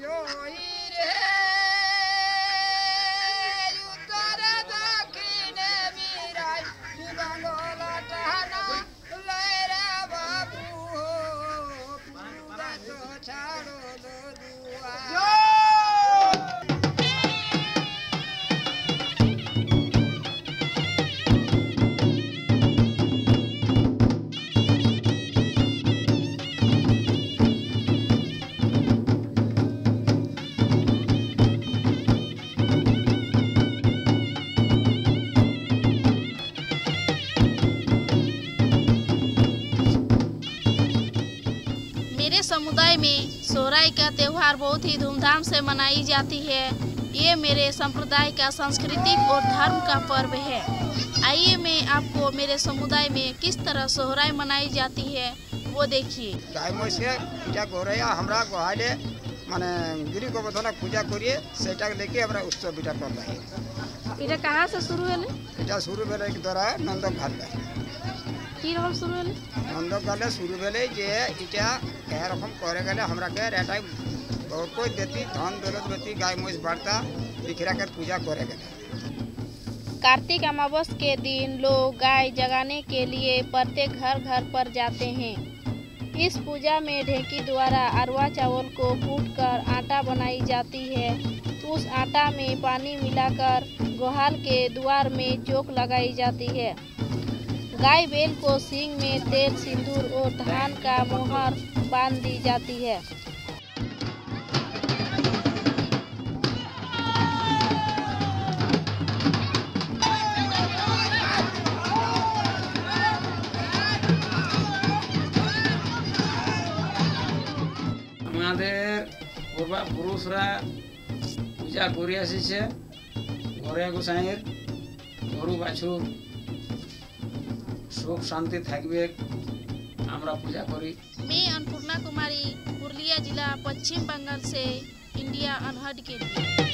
समुदाय में सोहराई का त्यौहार बहुत ही धूमधाम से मनाई जाती है। ये मेरे संप्रदाय का सांस्कृतिक और धर्म का पर्व है। आइए मैं आपको मेरे समुदाय में किस तरह सोहराई मनाई जाती है वो देखिए। माने गिरी गोवर्धन पूजा करिए सेटा लेके हमरा उत्सव बिटा करता है। इटा कहाँ से शुरू है? इटा शुरू भेले एक द्वारा नंदक घाट है। की रकम शुरू है? नंदक घाट शुरू भेले जे इटा कह रकम करे गले हमरा के रेटा बहुत कोई देती धन दौलत देती गाय मोस बढ़ता बिखरा कर पूजा करे गले। कार्तिक अमावस के दिन लोग गाय जगाने के लिए प्रत्येक घर पर जाते हैं। इस पूजा में ढेकी द्वारा अरवा चावल को कूटकर आटा बनाई जाती है। उस आटा में पानी मिलाकर गोहाल के द्वार में चौक लगाई जाती है। गाय बैल को सींग में तेल सिंदूर और धान का मोहर बांध दी जाती है। পুরুষরা পূজা করে আসছে ঘরে গোসাইয়ের গরু বাছুর সুখ शांति থাকবে আমরা पूजा करी। मैं अन्नपूर्णा कुमारी पुरुलिया जिला पश्चिम बंगाल से इंडिया अनहर्ड के लिए।